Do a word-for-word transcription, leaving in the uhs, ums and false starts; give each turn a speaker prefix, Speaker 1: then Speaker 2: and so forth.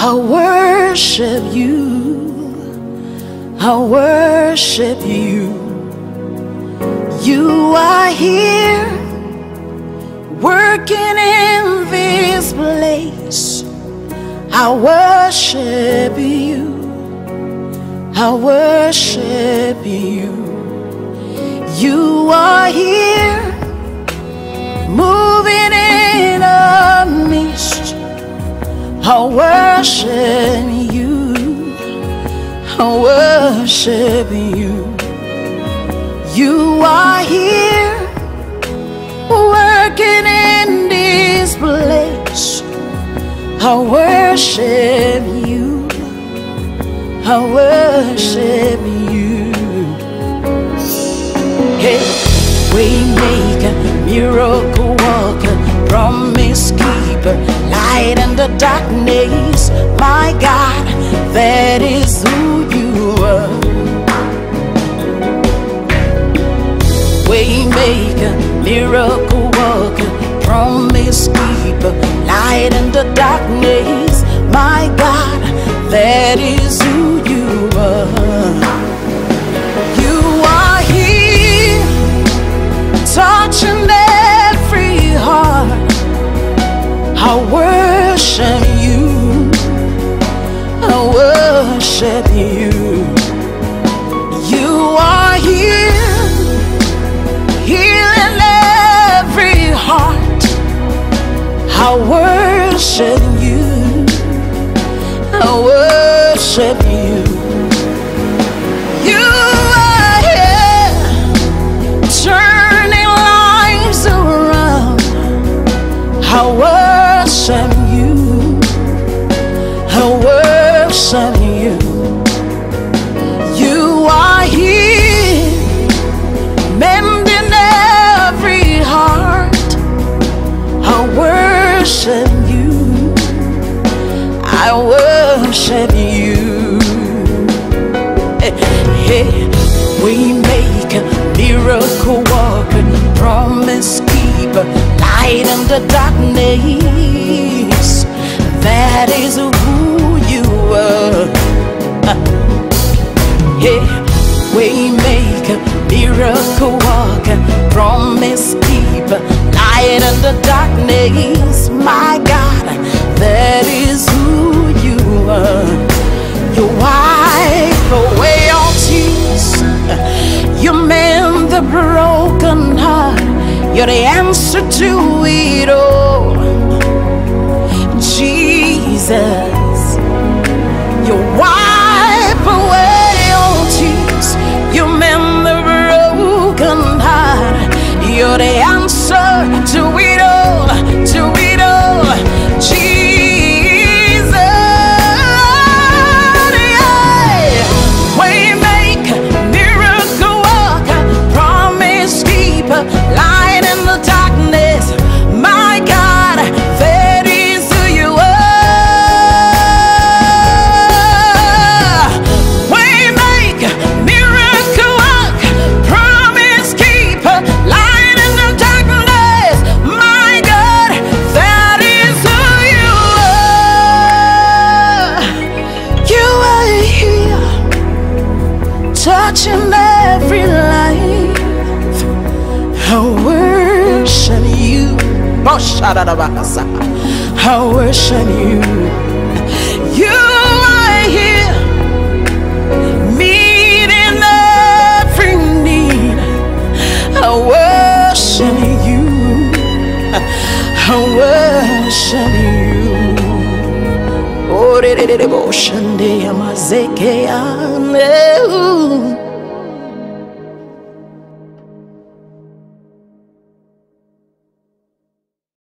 Speaker 1: I worship you, I worship you. You are here, working in this place. I worship you, I worship you. You are here, moving in our midst. I worship you, I worship you. You are here, working in this place. I worship you, I worship you. Hey, waymaker, miracle worker, promise keeper, light in the darkness. My God, that is who you are. Waymaker, miracle worker, promise keeper, light in the darkness. My God, that is who you are. You are here, touching every heart. I worship you, I worship you. You are here, healing every heart. I worship you, I worship you. You are here, turning lives around. I worship you, I worship you. You are here, mending every heart. I worship you, I worship you. Hey, we make a miracle worker, promise keeper, light in the darkness. That is who you are. Hey, we make a miracle worker, promise keeper, light in the darkness. My God, that is who you are. You wipe away all tears, you mend the broken heart. You're the answer to it all, Jesus. You wipe away all tears, you mend the broken heart. You're the answer to it all, to it all, Jesus. Yeah. Waymaker, miracle worker, promise keeper, light in the darkness. My God, that is who you are. Waymaker, miracle worker, promise keeper, light in the darkness. My God, that is who you are. You are here, touching every life. I worship you, I worship you. You are here, meeting every need. I worship you, I worship you. Oh,